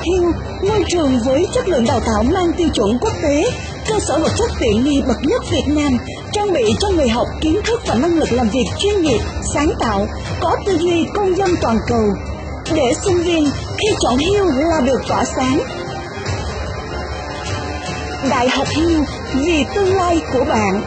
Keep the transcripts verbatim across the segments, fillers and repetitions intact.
Hill, ngôi trường với chất lượng đào tạo mang tiêu chuẩn quốc tế, cơ sở vật chất tiện nghi bậc nhất Việt Nam, trang bị cho người học kiến thức và năng lực làm việc chuyên nghiệp, sáng tạo, có tư duy công dân toàn cầu, để sinh viên khi chọn Hill là được tỏa sáng. Đại học Hill, vì tương lai của bạn.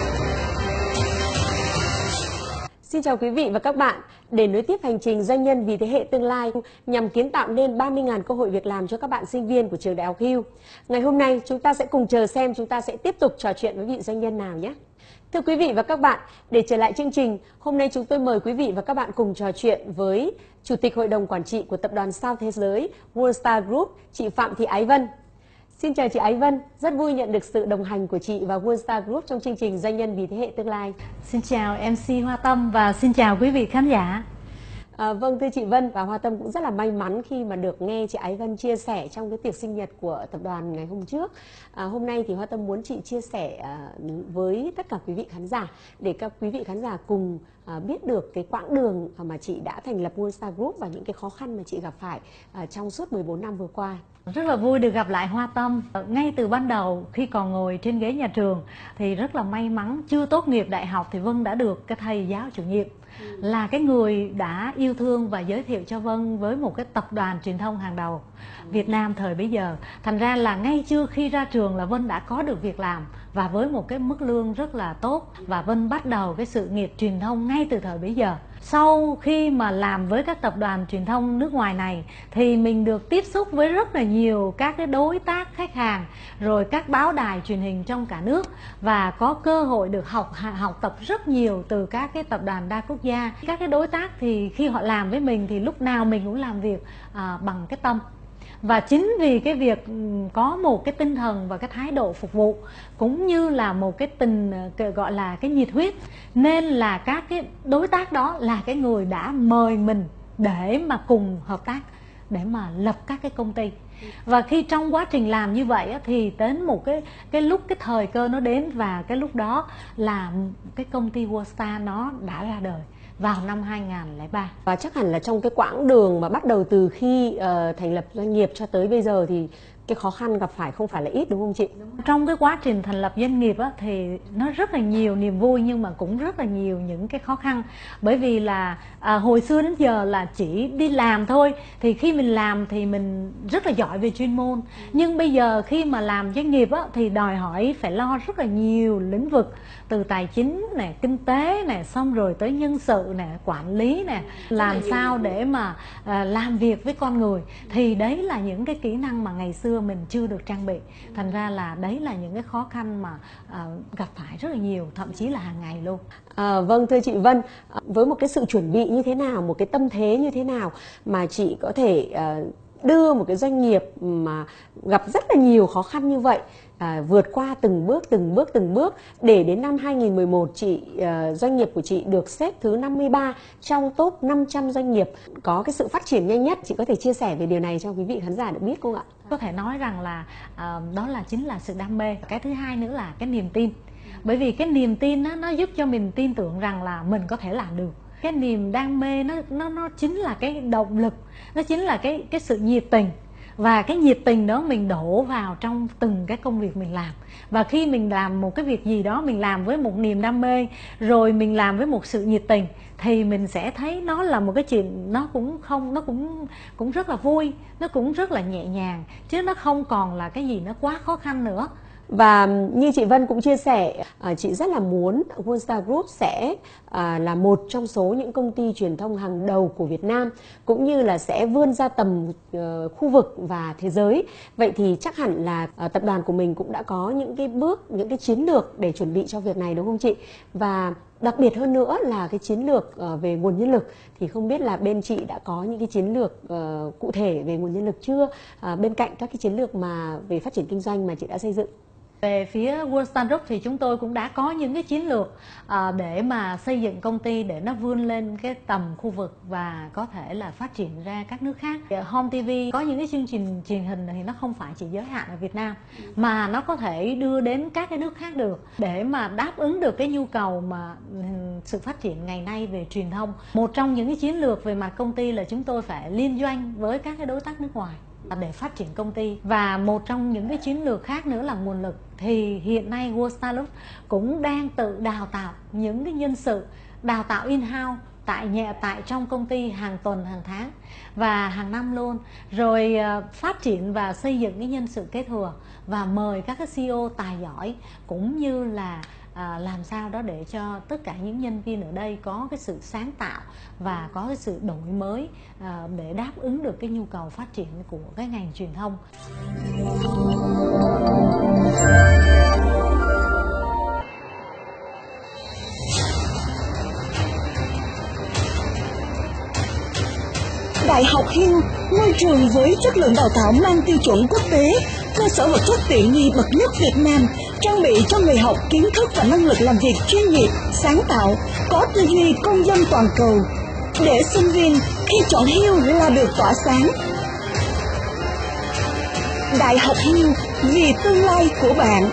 Xin chào quý vị và các bạn. Để nối tiếp hành trình doanh nhân vì thế hệ tương lai nhằm kiến tạo nên ba mươi nghìn cơ hội việc làm cho các bạn sinh viên của trường Đại học Hill. Ngày hôm nay chúng ta sẽ cùng chờ xem chúng ta sẽ tiếp tục trò chuyện với vị doanh nhân nào nhé. Thưa quý vị và các bạn, để trở lại chương trình, hôm nay chúng tôi mời quý vị và các bạn cùng trò chuyện với Chủ tịch Hội đồng Quản trị của Tập đoàn Sao Thế Giới World Star Group, chị Phạm Thị Ái Vân. Xin chào chị Ái Vân, rất vui nhận được sự đồng hành của chị và World Star Group trong chương trình Doanh nhân vì thế hệ tương lai. Xin chào em xê Hoa Tâm và xin chào quý vị khán giả. À, vâng, thưa chị Vân, và Hoa Tâm cũng rất là may mắn khi mà được nghe chị Ái Vân chia sẻ trong cái tiệc sinh nhật của tập đoàn ngày hôm trước. À, hôm nay thì Hoa Tâm muốn chị chia sẻ à, với tất cả quý vị khán giả để các quý vị khán giả cùng à, biết được cái quãng đường mà chị đã thành lập World Star Group và những cái khó khăn mà chị gặp phải à, trong suốt mười bốn năm vừa qua. Rất là vui được gặp lại Hoa Tâm. Ngay từ ban đầu khi còn ngồi trên ghế nhà trường thì rất là may mắn, chưa tốt nghiệp đại học thì Vân đã được cái thầy giáo chủ nhiệm ừ. là cái người đã yêu thương và giới thiệu cho Vân với một cái tập đoàn truyền thông hàng đầu ừ. Việt Nam thời bấy giờ. Thành ra là ngay chưa khi ra trường là Vân đã có được việc làm và với một cái mức lương rất là tốt, và Vân bắt đầu cái sự nghiệp truyền thông ngay từ thời bấy giờ. Sau khi mà làm với các tập đoàn truyền thông nước ngoài này thì mình được tiếp xúc với rất là nhiều các cái đối tác khách hàng, rồi các báo đài truyền hình trong cả nước, và có cơ hội được học học tập rất nhiều từ các cái tập đoàn đa quốc gia. Các cái đối tác thì khi họ làm với mình thì lúc nào mình cũng làm việc à, bằng cái tâm. Và chính vì cái việc có một cái tinh thần và cái thái độ phục vụ cũng như là một cái tình gọi là cái nhiệt huyết, nên là các cái đối tác đó là cái người đã mời mình để mà cùng hợp tác, để mà lập các cái công ty. Và khi trong quá trình làm như vậy thì đến một cái cái lúc cái thời cơ nó đến, và cái lúc đó là cái công ty World Star nó đã ra đời vào năm hai nghìn không trăm lẻ ba. Và chắc hẳn là trong cái quãng đường mà bắt đầu từ khi uh, thành lập doanh nghiệp cho tới bây giờ thì cái khó khăn gặp phải không phải là ít, đúng không chị? Trong cái quá trình thành lập doanh nghiệp á, thì nó rất là nhiều niềm vui nhưng mà cũng rất là nhiều những cái khó khăn. Bởi vì là à, hồi xưa đến giờ là chỉ đi làm thôi, thì khi mình làm thì mình rất là giỏi về chuyên môn. Nhưng bây giờ khi mà làm doanh nghiệp á, thì đòi hỏi phải lo rất là nhiều lĩnh vực, từ tài chính nè, kinh tế nè, xong rồi tới nhân sự nè, quản lý nè, làm sao để mà à, làm việc với con người. Thì đấy là những cái kỹ năng mà ngày xưa mình chưa được trang bị. Thành ra là đấy là những cái khó khăn mà à, gặp phải rất là nhiều, thậm chí là hàng ngày luôn. À, vâng, thưa chị Vân, với một cái sự chuẩn bị như thế nào, một cái tâm thế như thế nào mà chị có thể à, đưa một cái doanh nghiệp mà gặp rất là nhiều khó khăn như vậy à, vượt qua từng bước từng bước từng bước để đến năm hai nghìn không trăm mười một chị à, doanh nghiệp của chị được xếp thứ năm mươi ba trong top năm trăm doanh nghiệp có cái sự phát triển nhanh nhất. Chị có thể chia sẻ về điều này cho quý vị khán giả được biết không ạ? Có thể nói rằng là à, đó là chính là sự đam mê. Cái thứ hai nữa là cái niềm tin. Bởi vì cái niềm tin đó, nó giúp cho mình tin tưởng rằng là mình có thể làm được. Cái niềm đam mê nó nó nó chính là cái động lực, nó chính là cái cái sự nhiệt tình. Và cái nhiệt tình đó mình đổ vào trong từng cái công việc mình làm. Và khi mình làm một cái việc gì đó, mình làm với một niềm đam mê, rồi mình làm với một sự nhiệt tình, thì mình sẽ thấy nó là một cái chuyện nó cũng không nó cũng cũng rất là vui, nó cũng rất là nhẹ nhàng, chứ nó không còn là cái gì nó quá khó khăn nữa. Và như chị Vân cũng chia sẻ, chị rất là muốn World Star Group sẽ là một trong số những công ty truyền thông hàng đầu của Việt Nam, cũng như là sẽ vươn ra tầm khu vực và thế giới. Vậy thì chắc hẳn là tập đoàn của mình cũng đã có những cái bước, những cái chiến lược để chuẩn bị cho việc này, đúng không chị? Và đặc biệt hơn nữa là cái chiến lược về nguồn nhân lực, thì không biết là bên chị đã có những cái chiến lược uh, cụ thể về nguồn nhân lực chưa, uh, bên cạnh các cái chiến lược mà về phát triển kinh doanh mà chị đã xây dựng? Về phía World Star Group thì chúng tôi cũng đã có những cái chiến lược à, để mà xây dựng công ty để nó vươn lên cái tầm khu vực và có thể là phát triển ra các nước khác. Home ti vi có những cái chương trình truyền hình thì nó không phải chỉ giới hạn ở Việt Nam, mà nó có thể đưa đến các cái nước khác được, để mà đáp ứng được cái nhu cầu mà sự phát triển ngày nay về truyền thông. Một trong những cái chiến lược về mặt công ty là chúng tôi phải liên doanh với các cái đối tác nước ngoài. để phát triển công ty. Và một trong những cái chiến lược khác nữa là nguồn lực. Thì hiện nay World Star Group cũng đang tự đào tạo những cái nhân sự, đào tạo in-house tại nhà tại trong công ty hàng tuần, hàng tháng và hàng năm luôn, rồi uh, phát triển và xây dựng cái nhân sự kế thừa và mời các cái xê e ô tài giỏi, cũng như là À, làm sao đó để cho tất cả những nhân viên ở đây có cái sự sáng tạo và có cái sự đổi mới à, để đáp ứng được cái nhu cầu phát triển của cái ngành truyền thông. Đại học Hill, ngôi trường với chất lượng đào tạo mang tiêu chuẩn quốc tế, cơ sở vật chất tiện nghi bậc nhất Việt Nam, trang bị cho người học kiến thức và năng lực làm việc chuyên nghiệp, sáng tạo, có tư duy công dân toàn cầu, để sinh viên khi chọn Hill là được tỏa sáng. Đại học Hill, vì tương lai của bạn.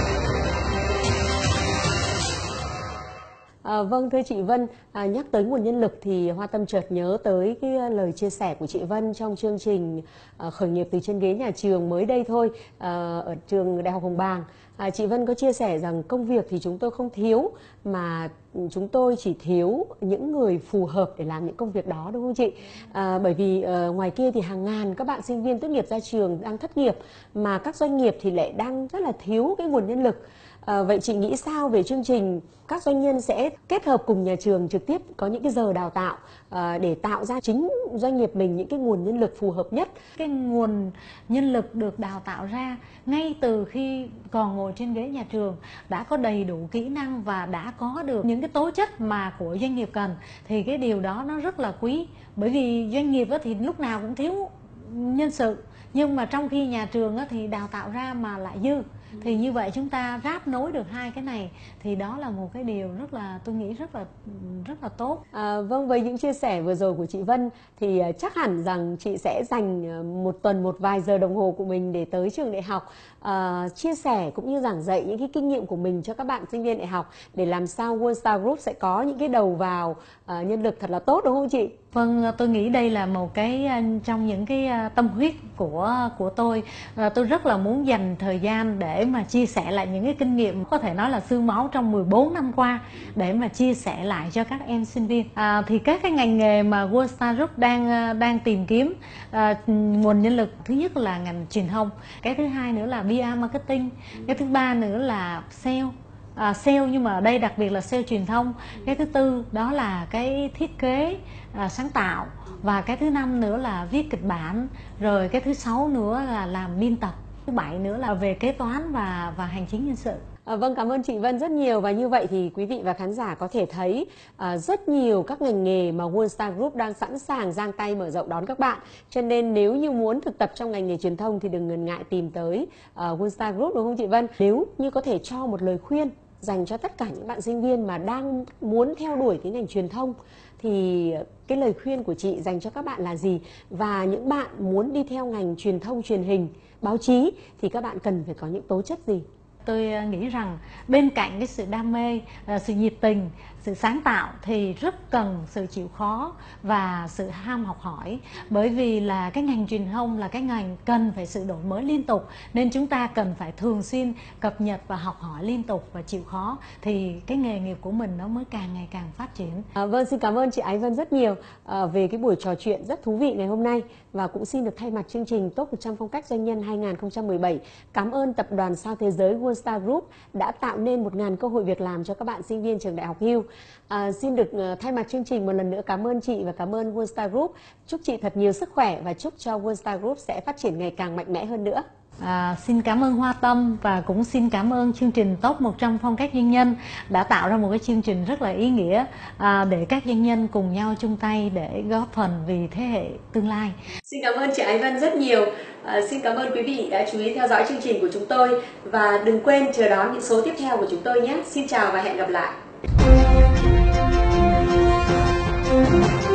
À, vâng, thưa chị Vân, à, nhắc tới nguồn nhân lực thì Hoa Tâm chợt nhớ tới cái lời chia sẻ của chị Vân trong chương trình à, khởi nghiệp từ trên ghế nhà trường mới đây thôi, à, ở trường Đại học Hồng Bàng. À, chị Vân có chia sẻ rằng công việc thì chúng tôi không thiếu, mà chúng tôi chỉ thiếu những người phù hợp để làm những công việc đó, đúng không chị? À, bởi vì uh, ngoài kia thì hàng ngàn các bạn sinh viên tốt nghiệp ra trường đang thất nghiệp, mà các doanh nghiệp thì lại đang rất là thiếu cái nguồn nhân lực. À, vậy chị nghĩ sao về chương trình các doanh nhân sẽ kết hợp cùng nhà trường trực tiếp có những cái giờ đào tạo à, để tạo ra chính doanh nghiệp mình những cái nguồn nhân lực phù hợp nhất? Cái nguồn nhân lực được đào tạo ra ngay từ khi còn ngồi trên ghế nhà trường, đã có đầy đủ kỹ năng và đã có được những cái tố chất mà của doanh nghiệp cần, thì cái điều đó nó rất là quý. Bởi vì doanh nghiệp thì lúc nào cũng thiếu nhân sự, nhưng mà trong khi nhà trường thì đào tạo ra mà lại dư, thì như vậy chúng ta ráp nối được hai cái này, thì đó là một cái điều rất là, tôi nghĩ rất là rất là tốt. À, vâng, với những chia sẻ vừa rồi của chị Vân thì chắc hẳn rằng chị sẽ dành một tuần một vài giờ đồng hồ của mình để tới trường đại học, à, chia sẻ cũng như giảng dạy những cái kinh nghiệm của mình cho các bạn sinh viên đại học, để làm sao World Star Group sẽ có những cái đầu vào à, nhân lực thật là tốt, đúng không chị? Vâng, tôi nghĩ đây là một cái trong những cái tâm huyết của của tôi. Tôi rất là muốn dành thời gian để mà chia sẻ lại những cái kinh nghiệm có thể nói là xương máu trong mười bốn năm qua, để mà chia sẻ lại cho các em sinh viên. À, thì các cái ngành nghề mà World Star Group đang đang tìm kiếm à, nguồn nhân lực, thứ nhất là ngành truyền thông, cái thứ hai nữa là pê e marketing, cái thứ ba nữa là sale. À, sale nhưng mà ở đây đặc biệt là sale truyền thông, cái thứ tư đó là cái thiết kế à, sáng tạo, và cái thứ năm nữa là viết kịch bản, rồi cái thứ sáu nữa là làm biên tập, thứ bảy nữa là về kế toán và và hành chính nhân sự. À, vâng, cảm ơn chị Vân rất nhiều. Và như vậy thì quý vị và khán giả có thể thấy à, rất nhiều các ngành nghề mà World Star Group đang sẵn sàng giang tay mở rộng đón các bạn. Cho nên nếu như muốn thực tập trong ngành nghề truyền thông thì đừng ngần ngại tìm tới uh, World Star Group, đúng không chị Vân? Nếu như có thể cho một lời khuyên dành cho tất cả những bạn sinh viên mà đang muốn theo đuổi cái ngành truyền thông, thì cái lời khuyên của chị dành cho các bạn là gì? Và những bạn muốn đi theo ngành truyền thông, truyền hình, báo chí thì các bạn cần phải có những tố chất gì? Tôi nghĩ rằng bên cạnh cái sự đam mê, sự nhiệt tình, sự sáng tạo thì rất cần sự chịu khó và sự ham học hỏi. Bởi vì là cái ngành truyền thông là cái ngành cần phải sự đổi mới liên tục, nên chúng ta cần phải thường xuyên cập nhật và học hỏi liên tục và chịu khó, thì cái nghề nghiệp của mình nó mới càng ngày càng phát triển. À, vâng, xin cảm ơn chị Ái Vân rất nhiều à, về cái buổi trò chuyện rất thú vị ngày hôm nay. Và cũng xin được thay mặt chương trình Top một trăm phong cách doanh nhân hai nghìn không trăm mười bảy cảm ơn tập đoàn sao thế giới World Star Group đã tạo nên một nghìn cơ hội việc làm cho các bạn sinh viên trường Đại học Hill. À, xin được uh, thay mặt chương trình một lần nữa cảm ơn chị và cảm ơn World Star Group. Chúc chị thật nhiều sức khỏe và chúc cho World Star Group sẽ phát triển ngày càng mạnh mẽ hơn nữa. À, xin cảm ơn Hoa Tâm và cũng xin cảm ơn chương trình Top một trăm phong cách doanh nhân đã tạo ra một cái chương trình rất là ý nghĩa à, để các doanh nhân cùng nhau chung tay để góp phần vì thế hệ tương lai. Xin cảm ơn chị Ái Vân rất nhiều. À, xin cảm ơn quý vị đã chú ý theo dõi chương trình của chúng tôi và đừng quên chờ đón những số tiếp theo của chúng tôi nhé. Xin chào và hẹn gặp lại.